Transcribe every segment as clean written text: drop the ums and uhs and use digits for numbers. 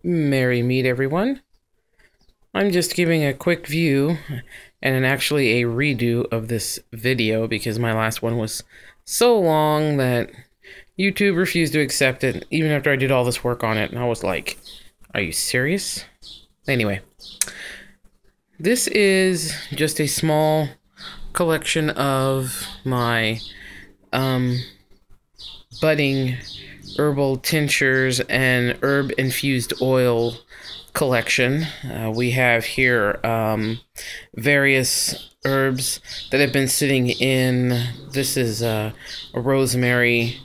Merry meet everyone. I'm just giving a quick view and actually a redo of this video because my last one was so long that YouTube refused to accept it even after I did all this work on it, and I was like, are you serious? Anyway, this is just a small collection of my budding herbal tinctures and herb infused oil collection. We have here various herbs that have been sitting in. This is a rosemary,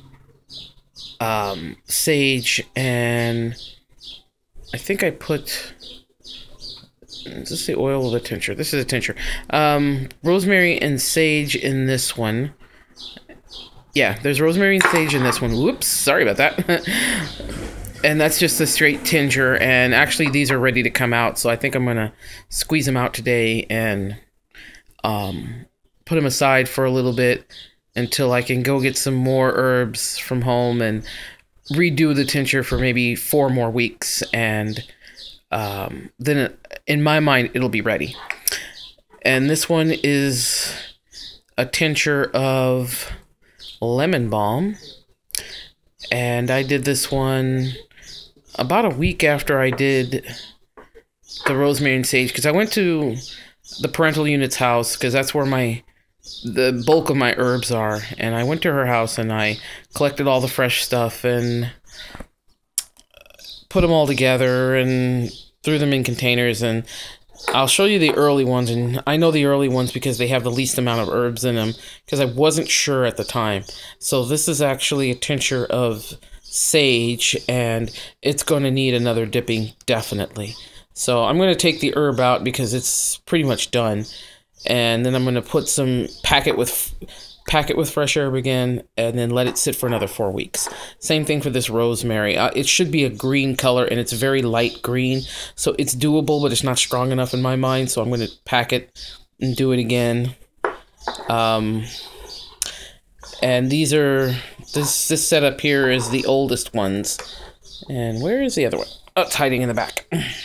sage, and I think I put, is this the oil or the tincture? This is a tincture. Rosemary and sage in this one. Yeah, there's rosemary and sage in this one. Whoops, sorry about that. And that's just a straight tincture, and actually these are ready to come out, so I think I'm gonna squeeze them out today and put them aside for a little bit until I can go get some more herbs from home and redo the tincture for maybe 4 more weeks, and then in my mind it'll be ready. And this one is a tincture of lemon balm, and I did this one about a week after I did the rosemary and sage, because I went to the parental unit's house because that's where the bulk of my herbs are, and I went to her house and I collected all the fresh stuff and put them all together and threw them in containers. And I'll show you the early ones, and I know the early ones because they have the least amount of herbs in them, because I wasn't sure at the time. So this is actually a tincture of sage, and it's going to need another dipping, definitely. So I'm going to take the herb out because it's pretty much done, and then I'm going to put some, pack it with fresh herb again, and then let it sit for another 4 weeks. Same thing for this rosemary. It should be a green color, and it's very light green, so it's doable, but it's not strong enough in my mind, so I'm going to pack it and do it again. And these are, this setup here is the oldest ones. And where is the other one? Oh, it's hiding in the back.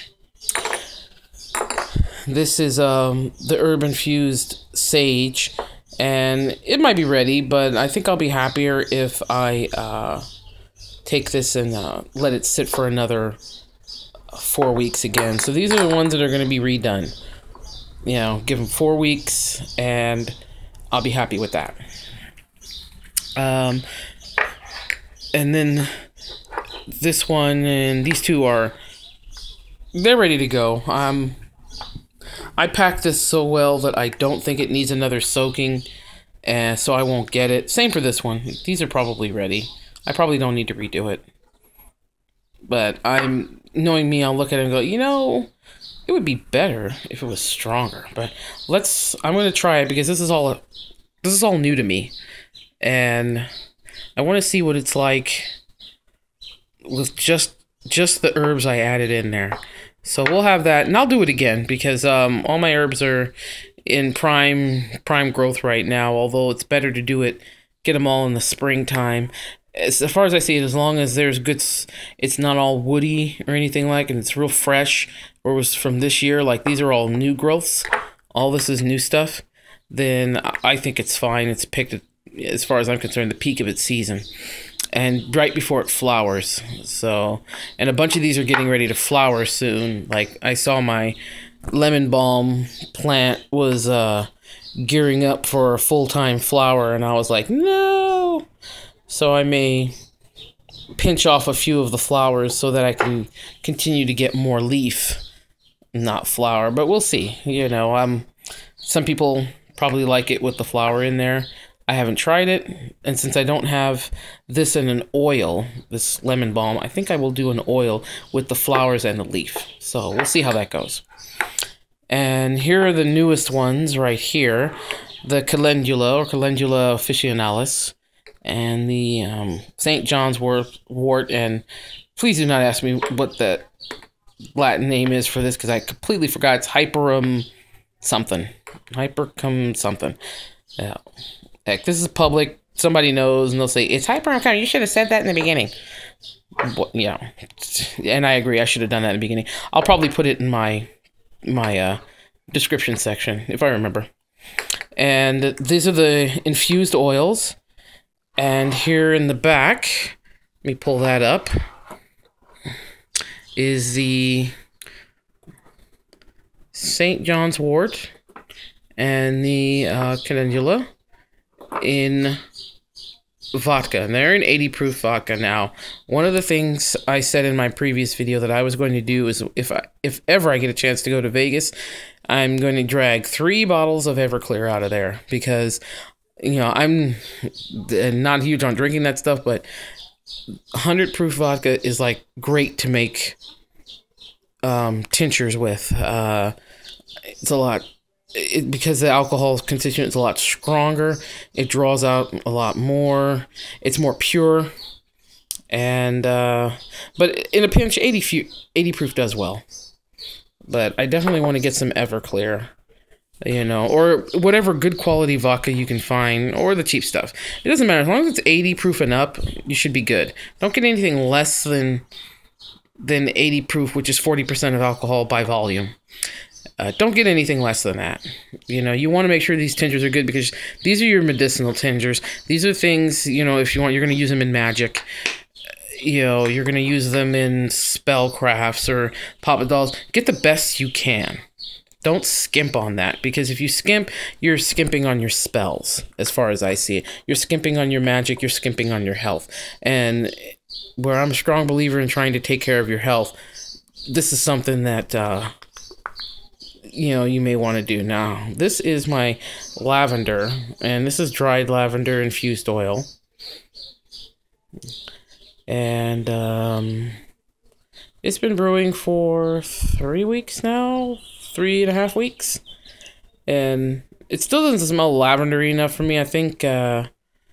This is the herb infused sage, and it might be ready, but I think I'll be happier if I take this and let it sit for another 4 weeks again. So these are the ones that are going to be redone. You know, give them 4 weeks, and I'll be happy with that. And then this one and these two they're ready to go. I packed this so well that I don't think it needs another soaking, and so I won't get it. Same for this one. These are probably ready. I probably don't need to redo it. But knowing me, I'll look at it and go, you know, it would be better if it was stronger. But I'm going to try it because this is all new to me. And I want to see what it's like with just the herbs I added in there. So we'll have that, and I'll do it again because all my herbs are in prime growth right now. Although it's better to get them all in the springtime. As far as I see it, as long as there's good, it's not all woody or anything like, and it's real fresh, or it was from this year. Like these are all new growths. All this is new stuff. Then I think it's fine. It's picked, as far as I'm concerned, the peak of its season, and right before it flowers. So, and a bunch of these are getting ready to flower soon. Like I saw my lemon balm plant was gearing up for a full-time flower, and I was like, no. So I may pinch off a few of the flowers so that I can continue to get more leaf, not flower. But we'll see. You know, some people probably like it with the flower in there. I haven't tried it, and since I don't have this in an oil, this lemon balm, I think I will do an oil with the flowers and the leaf. So we'll see how that goes. And here are the newest ones right here. The calendula, or calendula officinalis, and the St. John's wort, and please do not ask me what the Latin name is for this, because I completely forgot. It's hypercum something. Hypercum something. Yeah. Heck, this is public. Somebody knows, and they'll say, it's hypercum. You should have said that in the beginning. Yeah, and I agree. I should have done that in the beginning. I'll probably put it in my description section if I remember. And these are the infused oils. And here in the back, let me pull that up, is the St. John's wort and the calendula in vodka, and they're an 80 proof vodka. Now, one of the things I said in my previous video that I was going to do is if ever I get a chance to go to Vegas, I'm going to drag 3 bottles of Everclear out of there, because you know I'm not huge on drinking that stuff, but 100 proof vodka is like great to make tinctures with. It's a lot. Because the alcohol constituent is a lot stronger, it draws out a lot more. It's more pure, and but in a pinch, 80 proof does well. But I definitely want to get some Everclear, you know, or whatever good quality vodka you can find, or the cheap stuff. It doesn't matter, as long as it's 80 proof and up, you should be good. Don't get anything less than 80 proof, which is 40% of alcohol by volume. Don't get anything less than that. You know, you want to make sure these tinctures are good, because these are your medicinal tinctures. These are things, you know, if you want, you're going to use them in magic. You know, you're going to use them in spell crafts or pop dolls. Get the best you can. Don't skimp on that, because if you skimp, you're skimping on your spells, as far as I see it. You're skimping on your magic, you're skimping on your health. And where I'm a strong believer in trying to take care of your health, this is something that you know, you may want to do. Now, this is my lavender, and this is dried lavender infused oil. And it's been brewing for 3 weeks now, 3.5 weeks, and it still doesn't smell lavendery enough for me. I think that's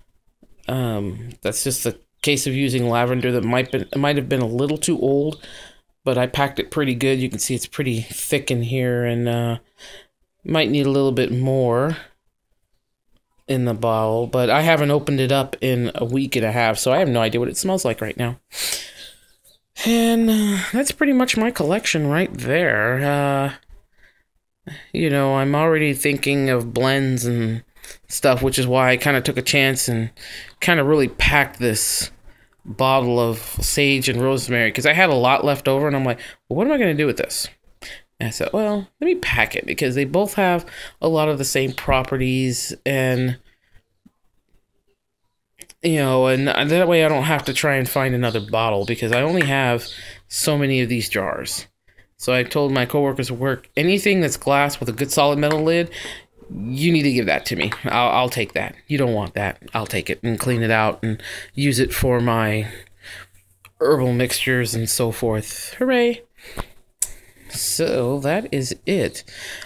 just the case of using lavender that might have been a little too old. But I packed it pretty good. You can see it's pretty thick in here, and might need a little bit more in the bottle. But I haven't opened it up in a 1.5 weeks, so I have no idea what it smells like right now. And that's pretty much my collection right there. You know, I'm already thinking of blends and stuff, which is why I kind of took a chance and kind of really packed this bottle of sage and rosemary, because I had a lot left over, and I'm like, well, what am I going to do with this? And I said, well, let me pack it, because they both have a lot of the same properties, and you know, and that way I don't have to try and find another bottle, because I only have so many of these jars. So I told my coworkers at work, anything that's glass with a good solid metal lid, you need to give that to me. I'll take that. You don't want that. I'll take it and clean it out and use it for my herbal mixtures and so forth. Hooray! So that is it.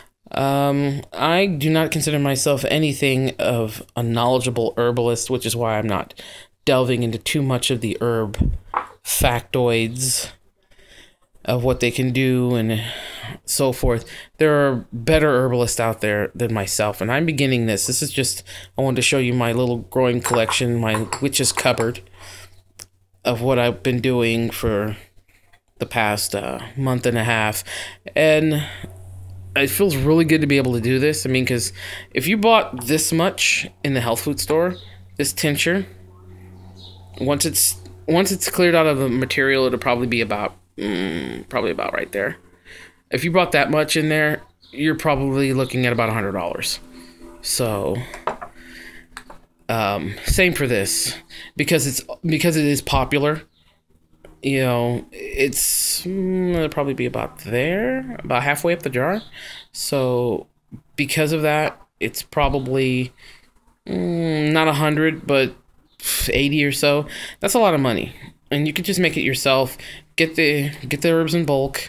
I do not consider myself anything of a knowledgeable herbalist, which is why I'm not delving into too much of the herb factoids of what they can do and so forth. There are better herbalists out there than myself, and I'm beginning this. This is just, I wanted to show you my little growing collection, my witch's cupboard of what I've been doing for the past 1.5 months. And it feels really good to be able to do this. I mean, because if you bought this much in the health food store, this tincture, once it's cleared out of the material, it'll probably be about right there. If you bought that much in there, you're probably looking at about $100. So same for this, because it is popular. You know, it'll probably be about there, about halfway up the jar. So because of that, it's probably not 100, but 80 or so. That's a lot of money, and you could just make it yourself. Get the herbs in bulk.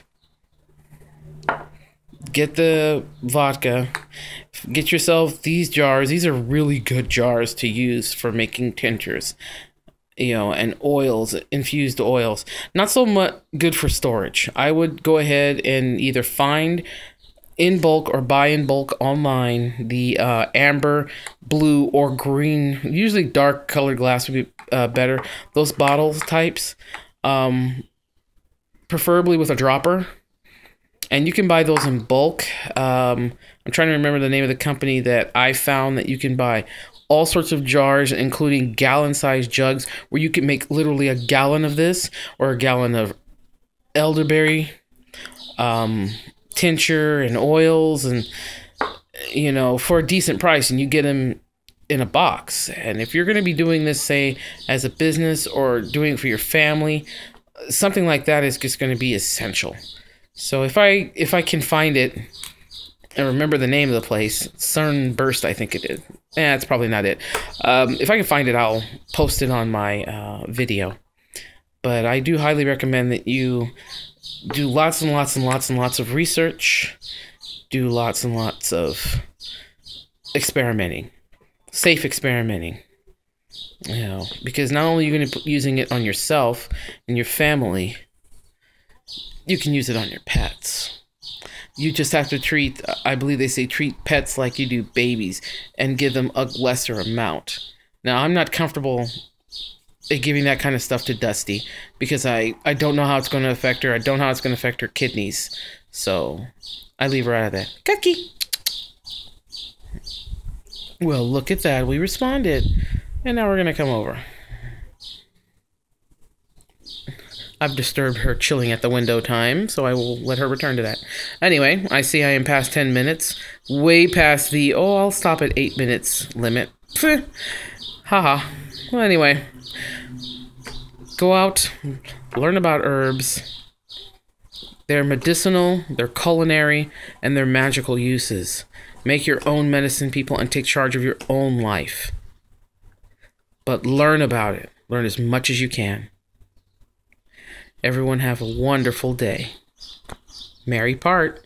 Get the vodka. Get yourself these jars. These are really good jars to use for making tinctures. You know, and oils, infused oils. Not so much good for storage. I would go ahead and either find in bulk or buy in bulk online the amber, blue, or green. Usually dark colored glass would be better. Those bottles types. preferably with a dropper. And you can buy those in bulk. I'm trying to remember the name of the company that I found that you can buy all sorts of jars, including gallon-sized jugs, where you can make literally a gallon of this, or a gallon of elderberry tincture and oils, and you know, for a decent price, and you get them in a box. And if you're going to be doing this, say, as a business or doing it for your family, something like that is just going to be essential. So if I can find it and remember the name of the place, Sunburst, I think it is. That's probably not it. If I can find it, I'll post it on my video. But I do highly recommend that you do lots and lots and lots and lots of research. Do lots and lots of experimenting. Safe experimenting. You know, because not only are you going to be using it on yourself and your family, you can use it on your pets. You just have to treat, I believe they say, treat pets like you do babies and give them a lesser amount. Now, I'm not comfortable giving that kind of stuff to Dusty because I don't know how it's going to affect her. I don't know how it's going to affect her kidneys. So I leave her out of that. Cookie! Well, look at that. We responded. And now we're going to come over. I've disturbed her chilling at the window time, so I will let her return to that. Anyway, I see I am past 10 minutes. Way past the, I'll stop at 8 minutes limit. Haha. Well, anyway. Go out, learn about herbs. They're medicinal, they're culinary, and they're magical uses. Make your own medicine, people, and take charge of your own life. But learn about it. Learn as much as you can. Everyone have a wonderful day. Merry part.